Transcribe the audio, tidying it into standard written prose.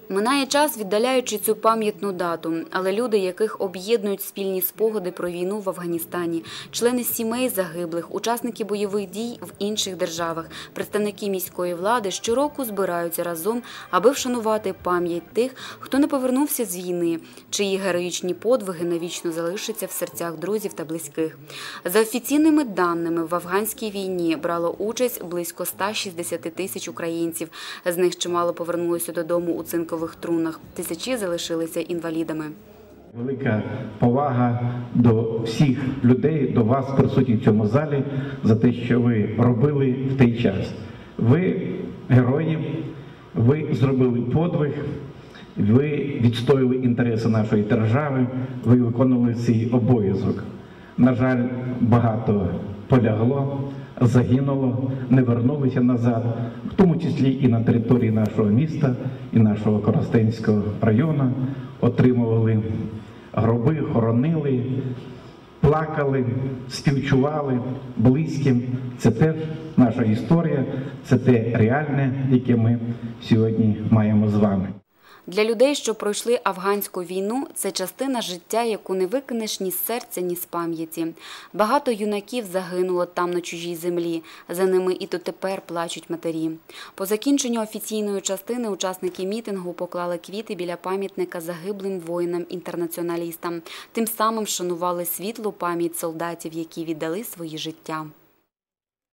Минає час, віддаляючи цю пам'ятну дату, але люди, яких об'єднують спільні спогади про війну в Афганістані, члени сімей загиблих, учасники бойових дій в інших державах, представники міської влади щороку збираються разом, аби вшанувати пам'ять тих, хто не повернувся з війни, чиї героїчні подвиги навічно залишаться в серцях друзів та близьких. За офіційними даними, в афганській війні брало участь близько 160 тисяч українців, з них чимало повернулося додому у цинкових трунах, тисячі залишилися інвалідами. Велика повага до всіх людей, до вас, присутніх в цьому залі, за те, що ви робили в той час. Ви герої, ви зробили подвиг, ви відстояли інтереси нашої держави, ви виконували свій обов'язок. На жаль, багато полягло, загинуло, не вернулися назад, в тому числі і на території нашого міста, і нашого Коростенського району, отримували гроби, хоронили, плакали, співчували близьким. Це теж наша історія, це те реальне, яке ми сьогодні маємо з вами. Для людей, що пройшли афганську війну, це частина життя, яку не викинеш ні з серця, ні з пам'яті. Багато юнаків загинуло там на чужій землі, за ними і дотепер плачуть матері. По закінченню офіційної частини учасники мітингу поклали квіти біля пам'ятника загиблим воїнам-інтернаціоналістам. Тим самим вшанували світлу пам'ять солдатів, які віддали свої життя.